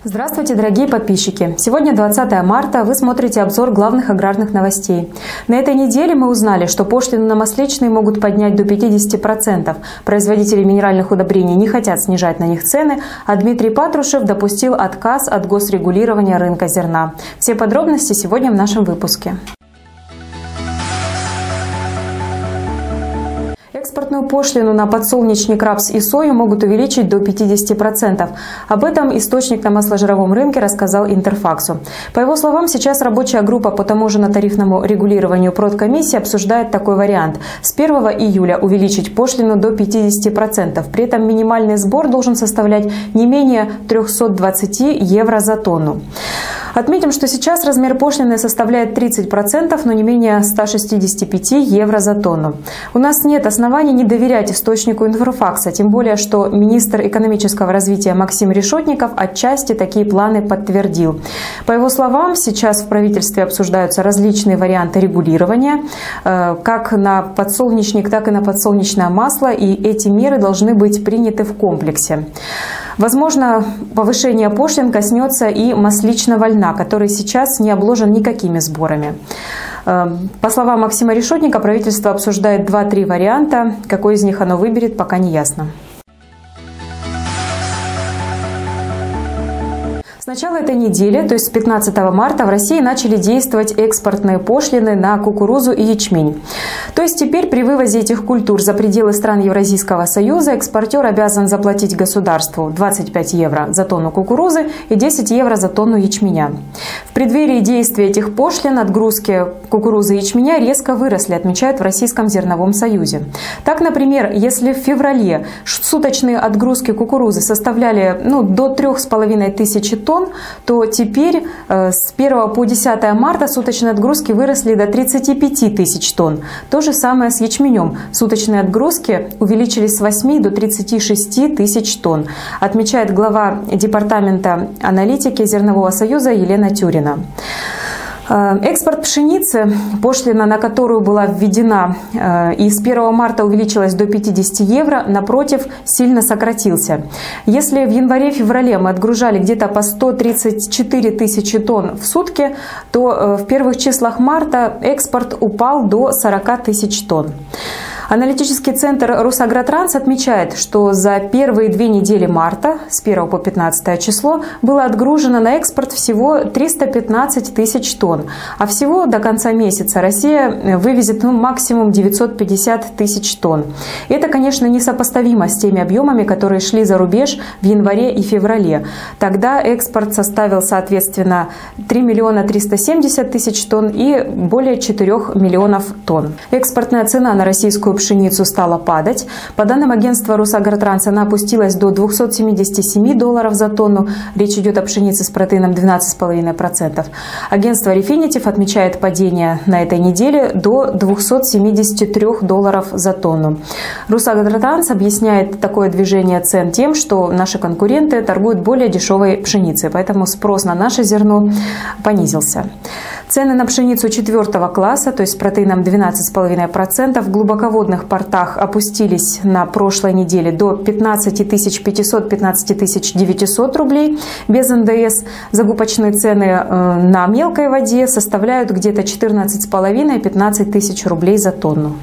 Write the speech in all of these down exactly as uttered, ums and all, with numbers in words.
Здравствуйте, дорогие подписчики! Сегодня двадцатое марта, вы смотрите обзор главных аграрных новостей. На этой неделе мы узнали, что пошлину на масличные могут поднять до пятидесяти процентов. Производители минеральных удобрений не хотят снижать на них цены, а Дмитрий Патрушев допустил отказ от госрегулирования рынка зерна. Все подробности сегодня в нашем выпуске. Экспортную пошлину на подсолнечник, рапс и сою могут увеличить до пятидесяти процентов. Об этом источник на масложировом рынке рассказал Интерфаксу. По его словам, сейчас рабочая группа по таможенно-тарифному регулированию продкомиссии обсуждает такой вариант. С первого июля увеличить пошлину до пятидесяти процентов. При этом минимальный сбор должен составлять не менее трёхсот двадцати евро за тонну. Отметим, что сейчас размер пошлины составляет тридцать процентов, но не менее ста шестидесяти пяти евро за тонну. У нас нет оснований не доверять источнику Интерфакса, тем более, что министр экономического развития Максим Решетников отчасти такие планы подтвердил. По его словам, сейчас в правительстве обсуждаются различные варианты регулирования, как на подсолнечник, так и на подсолнечное масло, и эти меры должны быть приняты в комплексе. Возможно, повышение пошлин коснется и масличного льна, который сейчас не обложен никакими сборами. По словам Максима Решетника, правительство обсуждает два-три варианта. Какой из них оно выберет, пока не ясно. С начала этой недели, то есть с пятнадцатого марта, в России начали действовать экспортные пошлины на кукурузу и ячмень. То есть теперь при вывозе этих культур за пределы стран Евразийского союза экспортер обязан заплатить государству двадцать пять евро за тонну кукурузы и десять евро за тонну ячменя. В преддверии действия этих пошлин отгрузки кукурузы и ячменя резко выросли, отмечают в Российском зерновом союзе. Так, например, если в феврале суточные отгрузки кукурузы составляли ну, до трёх с половиной тысяч тонн, то теперь э, с первого по десятое марта суточные отгрузки выросли до тридцати пяти тысяч тонн. То же самое с ячменем. Суточные отгрузки увеличились с восьми до тридцати шести тысяч тонн, отмечает глава департамента аналитики Зернового союза Елена Тюрина. Экспорт пшеницы, пошлина на которую была введена и с первого марта увеличилась до пятидесяти евро, напротив, сильно сократился. Если в январе-феврале мы отгружали где-то по сто тридцать четыре тысячи тонн в сутки, то в первых числах марта экспорт упал до сорока тысяч тонн. Аналитический центр Росагротранс отмечает, что за первые две недели марта, с первого по пятнадцатое число, было отгружено на экспорт всего триста пятнадцать тысяч тонн. А всего до конца месяца Россия вывезет ну, максимум девятьсот пятьдесят тысяч тонн. И это, конечно, несопоставимо с теми объемами, которые шли за рубеж в январе и феврале. Тогда экспорт составил, соответственно, три миллиона триста семьдесят тысяч тонн и более четырёх миллионов тонн. Экспортная цена на российскую пшеницу стала падать. По данным агентства Росагротранс, она опустилась до двухсот семидесяти семи долларов за тонну. Речь идет о пшенице с протеином двенадцать целых пять десятых процента. Агентство Refinitiv отмечает падение на этой неделе до двухсот семидесяти трёх долларов за тонну. Росагротранс объясняет такое движение цен тем, что наши конкуренты торгуют более дешевой пшеницей, поэтому спрос на наше зерно понизился. Цены на пшеницу четвертого класса, то есть с протеином двенадцать целых пять десятых процента, в глубоководных портах опустились на прошлой неделе до пятнадцати тысяч пятисот — пятнадцати тысяч девятисот рублей без эн дэ эс. Закупочные цены на мелкой воде составляют где-то четырнадцать целых пять десятых — пятнадцать тысяч рублей за тонну.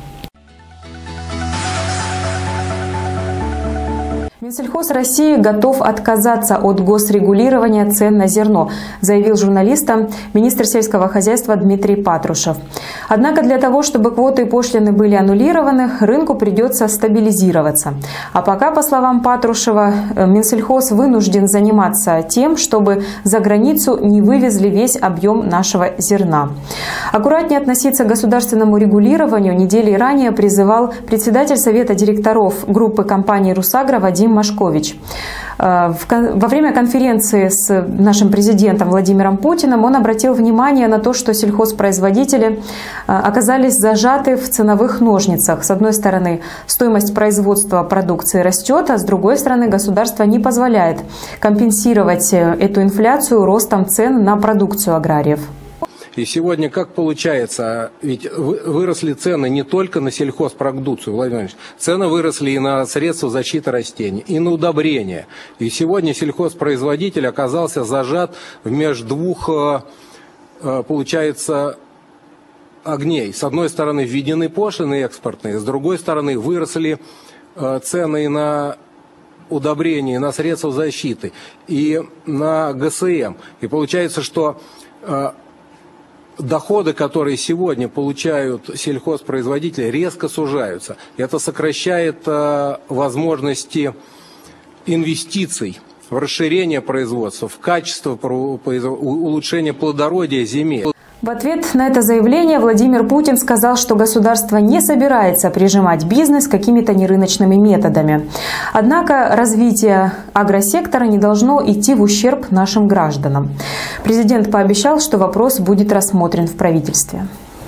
Минсельхоз России готов отказаться от госрегулирования цен на зерно, заявил журналистам министр сельского хозяйства Дмитрий Патрушев. Однако для того, чтобы квоты и пошлины были аннулированы, рынку придется стабилизироваться. А пока, по словам Патрушева, Минсельхоз вынужден заниматься тем, чтобы за границу не вывезли весь объем нашего зерна. Аккуратнее относиться к государственному регулированию недели ранее призывал председатель Совета директоров группы компании «Русагра» Вадим Машкович. Во время конференции с нашим президентом Владимиром Путиным он обратил внимание на то, что сельхозпроизводители оказались зажаты в ценовых ножницах. С одной стороны, стоимость производства продукции растет, а с другой стороны, государство не позволяет компенсировать эту инфляцию ростом цен на продукцию аграриев. И сегодня как получается, ведь выросли цены не только на сельхозпродукцию, Владимир Владимирович, цены выросли и на средства защиты растений, и на удобрения. И сегодня сельхозпроизводитель оказался зажат между двух, получается, огней. С одной стороны введены пошлины экспортные, с другой стороны выросли цены на удобрения, на средства защиты и на ГСМ. И получается, что э, доходы, которые сегодня получают сельхозпроизводители, резко сужаются. Это сокращает э, возможности инвестиций в расширение производства, в качество, улучшение плодородия земель. В ответ на это заявление Владимир Путин сказал, что государство не собирается прижимать бизнес какими-то нерыночными методами. Однако развитие агросектора не должно идти в ущерб нашим гражданам. Президент пообещал, что вопрос будет рассмотрен в правительстве.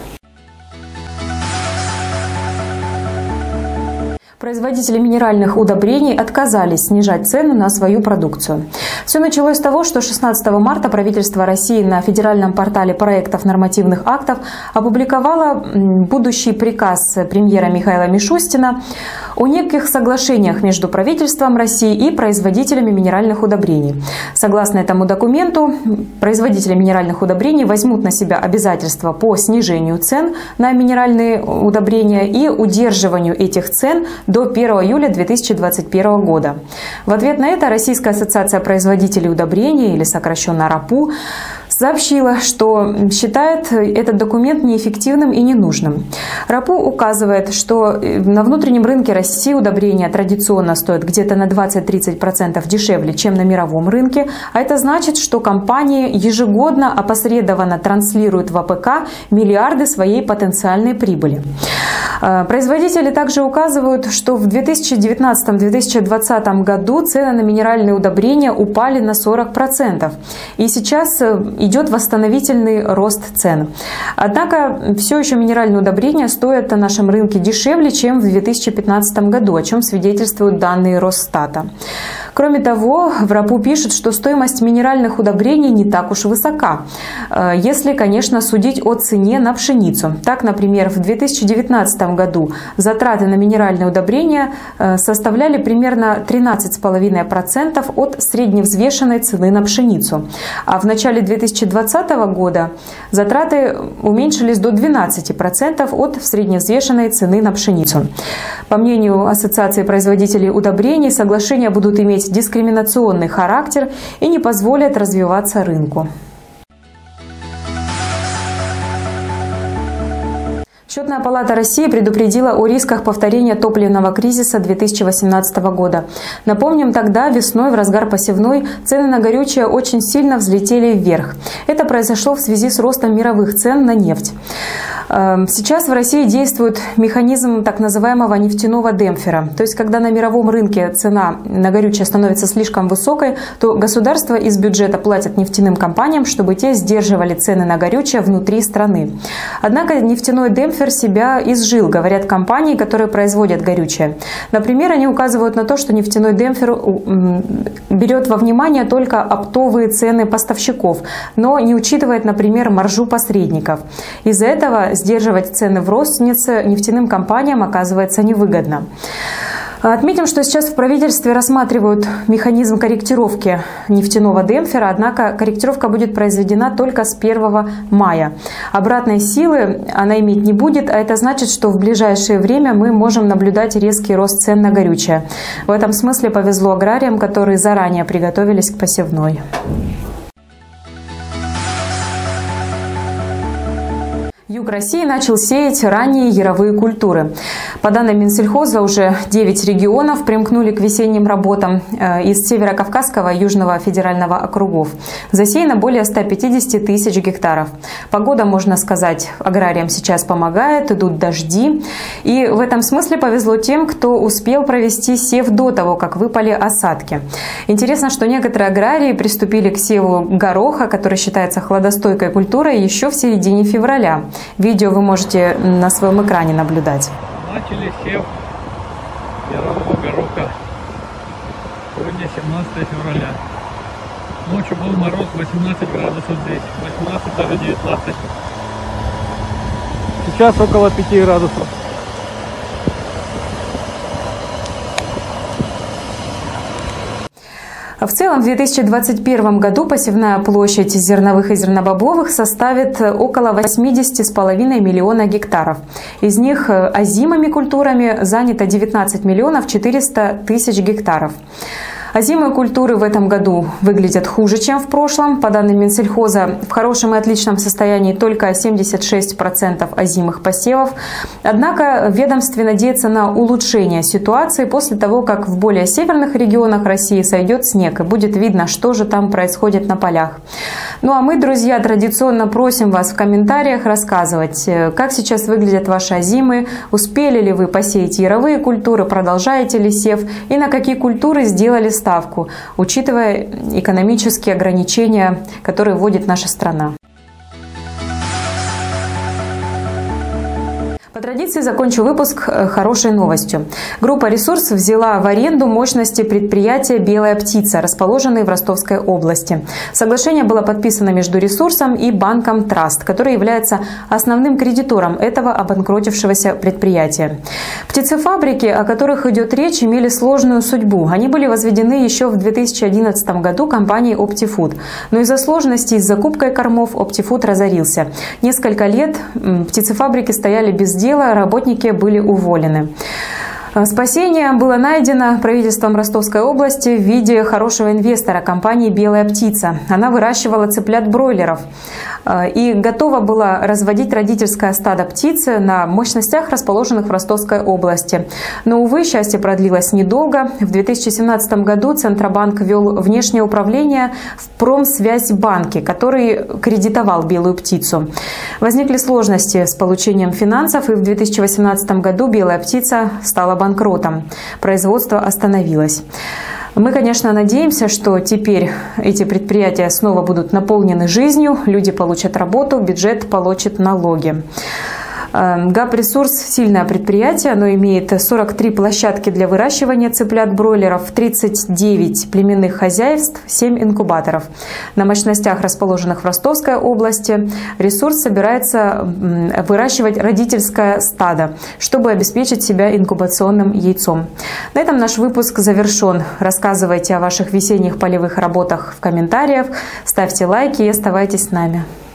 Производители минеральных удобрений отказались снижать цены на свою продукцию. Все началось с того, что шестнадцатого марта правительство России на федеральном портале проектов нормативных актов опубликовало будущий приказ премьера Михаила Мишустина о неких соглашениях между правительством России и производителями минеральных удобрений. Согласно этому документу, производители минеральных удобрений возьмут на себя обязательства по снижению цен на минеральные удобрения и удерживанию этих цен до первого июля две тысячи двадцать первого года. В ответ на это Российская ассоциация производителей удобрений, или сокращенно РАПУ, сообщила, что считает этот документ неэффективным и ненужным. РАПУ указывает, что на внутреннем рынке России удобрения традиционно стоят где-то на двадцать-тридцать процентов дешевле, чем на мировом рынке, а это значит, что компании ежегодно опосредованно транслируют в АПК миллиарды своей потенциальной прибыли. Производители также указывают, что в две тысячи девятнадцатом — две тысячи двадцатом году цены на минеральные удобрения упали на сорок процентов. И сейчас идет восстановительный рост цен. Однако все еще минеральные удобрения стоят на нашем рынке дешевле, чем в две тысячи пятнадцатом году, о чем свидетельствуют данные Росстата. Кроме того, в РАПУ пишут, что стоимость минеральных удобрений не так уж высока, если, конечно, судить о цене на пшеницу. Так, например, в две тысячи девятнадцатом году затраты на минеральные удобрения составляли примерно тринадцать целых пять десятых процента от средневзвешенной цены на пшеницу. А в начале две тысячи двадцатого года затраты уменьшились до двенадцати процентов от средневзвешенной цены на пшеницу. По мнению Ассоциации производителей удобрений, соглашения будут иметь дискриминационный характер и не позволят развиваться рынку. Счетная палата России предупредила о рисках повторения топливного кризиса две тысячи восемнадцатого года. Напомним, тогда весной в разгар посевной цены на горючее очень сильно взлетели вверх. Это произошло в связи с ростом мировых цен на нефть. Сейчас в России действует механизм так называемого нефтяного демпфера. То есть, когда на мировом рынке цена на горючее становится слишком высокой, то государство из бюджета платит нефтяным компаниям, чтобы те сдерживали цены на горючее внутри страны. Однако нефтяной демпфер себя изжил, говорят компании, которые производят горючее. Например, они указывают на то, что нефтяной демпфер берет во внимание только оптовые цены поставщиков, но не учитывает, например, маржу посредников. Из-за этого сдерживать цены в рознице нефтяным компаниям оказывается невыгодно. Отметим, что сейчас в правительстве рассматривают механизм корректировки нефтяного демпфера, однако корректировка будет произведена только с первого мая. Обратной силы она иметь не будет, а это значит, что в ближайшее время мы можем наблюдать резкий рост цен на горючее. В этом смысле повезло аграриям, которые заранее приготовились к посевной. Юг России начал сеять ранние яровые культуры. По данным Минсельхоза, уже девять регионов примкнули к весенним работам из Северо-Кавказского и Южного федерального округов. Засеяно более ста пятидесяти тысяч гектаров. Погода, можно сказать, аграриям сейчас помогает, идут дожди. И в этом смысле повезло тем, кто успел провести сев до того, как выпали осадки. Интересно, что некоторые аграрии приступили к севу гороха, который считается хладостойкой культурой, еще в середине февраля. Видео вы можете на своем экране наблюдать. Начали сев ярового гороха. Сегодня семнадцатое февраля. Ночью был мороз восемнадцать градусов здесь, восемнадцать, даже девятнадцать. Сейчас около пяти градусов. В целом в две тысячи двадцать первом году посевная площадь зерновых и зернобобовых составит около восьмидесяти с половиной миллиона гектаров. Из них озимыми культурами занято девятнадцать миллионов четыреста тысяч гектаров. Озимые культуры в этом году выглядят хуже, чем в прошлом. По данным Минсельхоза, в хорошем и отличном состоянии только семьдесят шесть процентов озимых посевов. Однако ведомство надеется на улучшение ситуации после того, как в более северных регионах России сойдет снег и будет видно, что же там происходит на полях. Ну а мы, друзья, традиционно просим вас в комментариях рассказывать, как сейчас выглядят ваши озимы, успели ли вы посеять яровые культуры, продолжаете ли сев и на какие культуры сделали ставку, учитывая экономические ограничения, которые вводит наша страна. По традиции закончу выпуск хорошей новостью. Группа «Ресурс» взяла в аренду мощности предприятия «Белая птица», расположенной в Ростовской области. Соглашение было подписано между «Ресурсом» и банком «Траст», который является основным кредитором этого обанкротившегося предприятия. Птицефабрики, о которых идет речь, имели сложную судьбу. Они были возведены еще в две тысячи одиннадцатом году компанией «Оптифуд». Но из-за сложностей с закупкой кормов «Оптифуд» разорился. Несколько лет птицефабрики стояли без дела, работники были уволены. Спасение было найдено правительством Ростовской области в виде хорошего инвестора компании «Белая птица». Она выращивала цыплят-бройлеров и готова была разводить родительское стадо птицы на мощностях, расположенных в Ростовской области. Но, увы, счастье продлилось недолго. В две тысячи семнадцатом году Центробанк ввел внешнее управление в Промсвязьбанке, который кредитовал «Белую птицу». Возникли сложности с получением финансов, и в две тысячи восемнадцатом году «Белая птица» стала банкротом. Производство остановилось. Мы, конечно, надеемся, что теперь эти предприятия снова будут наполнены жизнью, люди получат работу, бюджет получит налоги. ГАП-ресурс – сильное предприятие, оно имеет сорок три площадки для выращивания цыплят-бройлеров, тридцать девять племенных хозяйств, семь инкубаторов. На мощностях, расположенных в Ростовской области, ресурс собирается выращивать родительское стадо, чтобы обеспечить себя инкубационным яйцом. На этом наш выпуск завершен. Рассказывайте о ваших весенних полевых работах в комментариях, ставьте лайки и оставайтесь с нами.